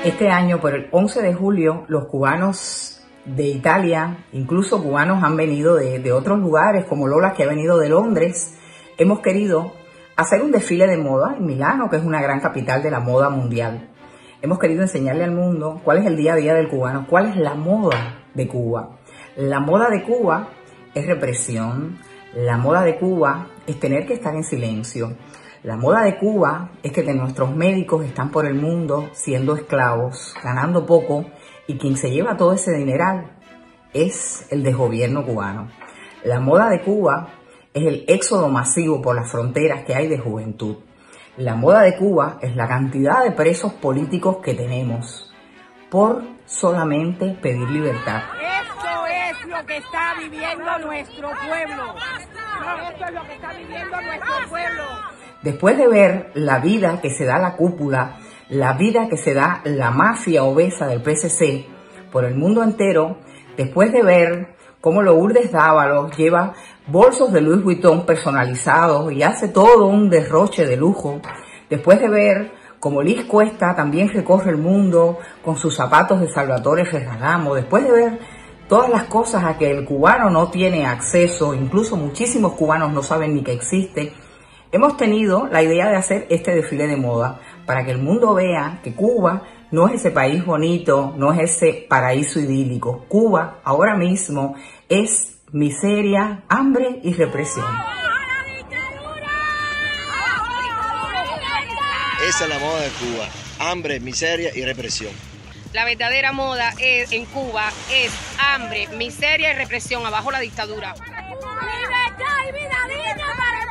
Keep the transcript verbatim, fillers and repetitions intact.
Este año, por el once de julio, los cubanos de Italia, incluso cubanos han venido de, de otros lugares, como Lola, que ha venido de Londres. Hemos querido hacer un desfile de moda en Milano, que es una gran capital de la moda mundial. Hemos querido enseñarle al mundo cuál es el día a día del cubano, cuál es la moda de Cuba. La moda de Cuba es represión, la moda de Cuba es tener que estar en silencio. La moda de Cuba es que nuestros médicos están por el mundo siendo esclavos, ganando poco, y quien se lleva todo ese dineral es el desgobierno cubano. La moda de Cuba es el éxodo masivo por las fronteras que hay de juventud. La moda de Cuba es la cantidad de presos políticos que tenemos por solamente pedir libertad. Esto es lo que está viviendo nuestro pueblo. Esto es lo que está viviendo nuestro pueblo. Después de ver la vida que se da la cúpula, la vida que se da la mafia obesa del P S C por el mundo entero, después de ver cómo Lourdes Dávalos lleva bolsos de Louis Vuitton personalizados y hace todo un derroche de lujo, después de ver cómo Liz Cuesta también recorre el mundo con sus zapatos de Salvatore Ferragamo, después de ver todas las cosas a que el cubano no tiene acceso, incluso muchísimos cubanos no saben ni que existe, hemos tenido la idea de hacer este desfile de moda para que el mundo vea que Cuba no es ese país bonito, no es ese paraíso idílico. Cuba ahora mismo es miseria, hambre y represión. Esa es la moda de Cuba, hambre, miseria y represión. La verdadera moda es, en Cuba es hambre, miseria y represión, abajo la dictadura. Libertad y vida digna para